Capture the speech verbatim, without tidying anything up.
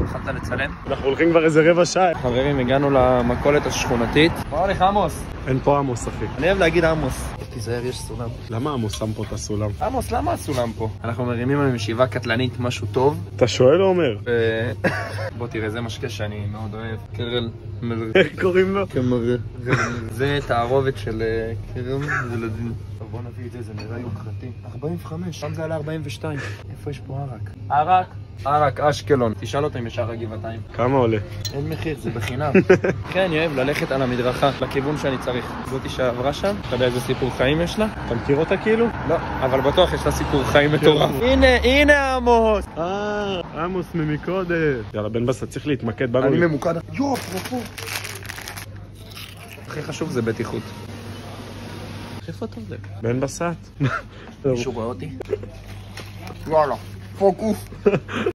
התחלת לצלם? אנחנו הולכים כבר איזה רבע שעה. חברים, הגענו למכולת השכונתית. מה הולך עמוס? אין פה עמוס, אחי. אני אוהב להגיד עמוס. תיזהר, יש סולם. למה עמוס שם פה את הסולם? עמוס, למה הסולם פה? אנחנו מרימים עם ישיבה קטלנית, משהו טוב. אתה שואל או אומר? בוא תראה, זה משקה שאני מאוד אוהב. קרל מר... איך קוראים לו? קמר... זה תערובת של קרם ילדים. בוא נביא את זה, זה נראה יוקרתי. ארבעים וחמש, שם זה עלה ארבעים ושתיים. איפה יש פה ערק? ערק? ערק, אשקלון. תשאל אותם ישר הגבעתיים. כמה עולה? אין מחיר, זה בחינם. כן, אני אוהב ללכת על המדרכה, לכיוון שאני צריך. זאתי שעברה שם, אתה יודע איזה סיפור חיים יש לה? אתה מכיר אותה כאילו? לא, אבל בטוח יש לה סיפור חיים מטורף. הנה, הנה עמוס! אה, עמוס ממקודם. יאללה, בן בסט, צריך להתמקד בנו. אני ממוקד. יו, אפרופו. הכי חשוב זה בטיחות. איפה אתה זה? בן בסט. מישהו רואה אותי? וואלה, פוקוס.